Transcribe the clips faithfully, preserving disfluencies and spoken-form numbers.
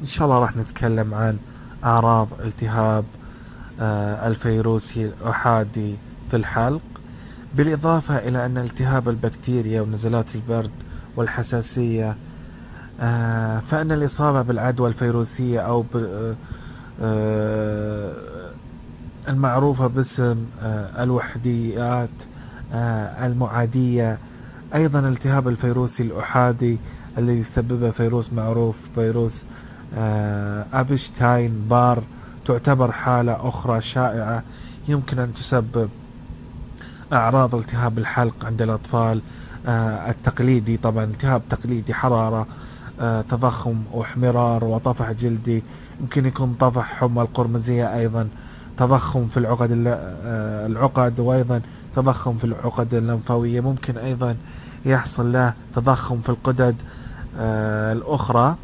إن شاء الله راح نتكلم عن أعراض التهاب آه، الفيروسي الأحادي في الحلق، بالإضافة إلى أن التهاب البكتيريا ونزلات البرد والحساسية، آه، فإن الإصابة بالعدوى الفيروسية أو ب- آه، المعروفة باسم آه، الوحديات آه، المعادية. أيضا التهاب الفيروسي الأحادي الذي يسببه فيروس معروف فيروس آه، أبشتاين بار، تعتبر حالة أخرى شائعة يمكن أن تسبب أعراض التهاب الحلق عند الأطفال. آه، التقليدي طبعا التهاب تقليدي، حرارة، آه، تضخم واحمرار وطفح جلدي، يمكن يكون طفح حمى القرمزية، أيضا تضخم في العقد الل- آه، العقد، وأيضا تضخم في العقد اللمفاوية. ممكن أيضا يحصل له تضخم في القدد آه، الأخرى.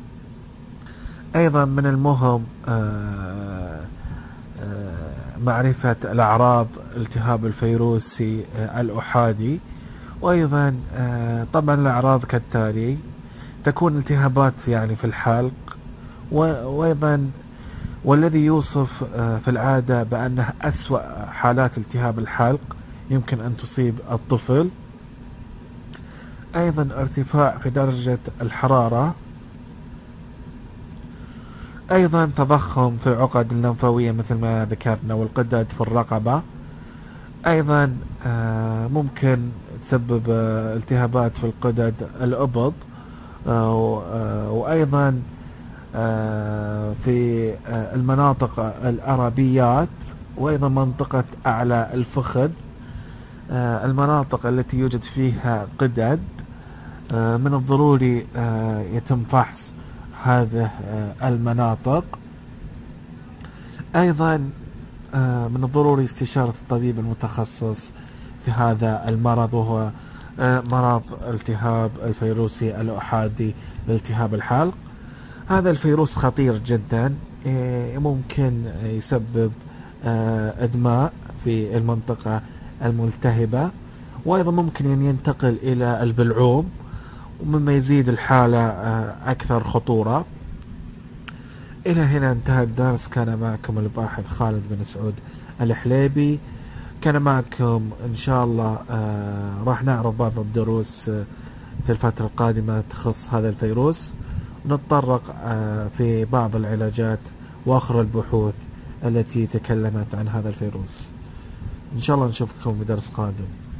أيضا من المهم آه، آه، معرفة الأعراض التهاب الفيروسي آه، الأحادي. وأيضا آه، طبعا الأعراض كالتالي: تكون التهابات يعني في الحلق، و- وأيضا والذي يوصف آه، في العادة بأنه أسوأ حالات التهاب الحلق يمكن أن تصيب الطفل. أيضا ارتفاع في درجة الحرارة، أيضا تضخم في العقد اللمفاوية مثل ما ذكرنا، والقدد في الرقبة. أيضا آه، ممكن تسبب آه، التهابات في القدد الأبط، آه، و- آه، وأيضا آه، في آه، المناطق الأرابيات، وأيضا منطقة أعلى الفخذ، آه، المناطق التي يوجد فيها قدد. آه، من الضروري آه، يتم فحص هذه آه، المناطق. أيضا آه، من الضروري استشارة الطبيب المتخصص في هذا المرض، وهو آه، مرض التهاب الفيروسي الأحادي لالتهاب الحلق. هذا الفيروس خطير جدا، آه، ممكن يسبب آه، إدماء في المنطقة الملتهبة، وأيضا ممكن أن ينتقل إلى البلعوم، ومما يزيد الحالة آه، أكثر خطورة. إلى هنا انتهى الدرس. كان معكم الباحث خالد بن سعود الحليبي. كان معكم إن شاء الله آه راح نعرض بعض الدروس آه في الفترة القادمة تخص هذا الفيروس، ونتطرق آه في بعض العلاجات وآخر البحوث التي تكلمت عن هذا الفيروس. إن شاء الله نشوفكم في درس قادم.